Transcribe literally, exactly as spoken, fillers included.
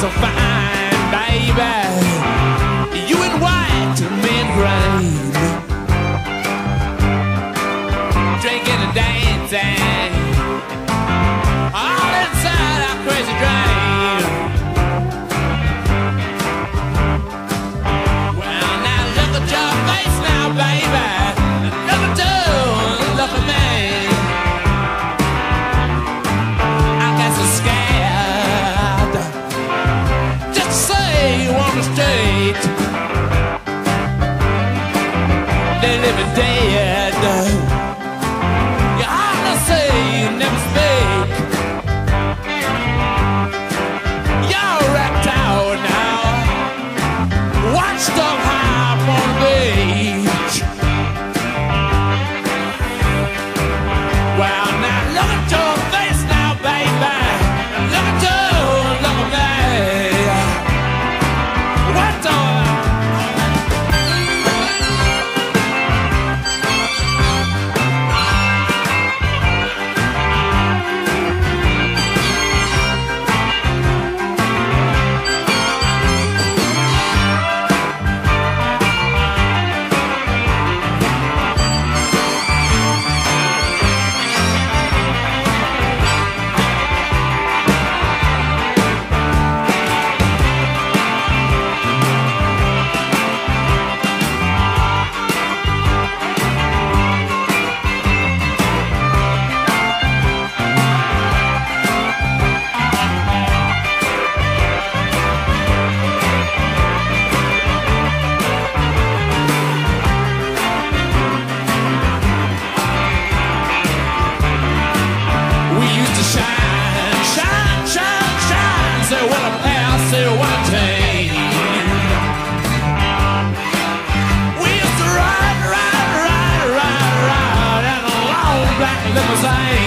so fine, baby. You in white to me in gray, drinking and dancing, all inside our crazy dream. Well, now look at your face now, baby. Look at you, look at me. I get so scared just to say you on the street. They live it dead. You hardly say, you never speak. You're wrapped out now, washed up high up on the beach. Well, now look at your face now, baby. Look at you, look at me. What the? Limousine.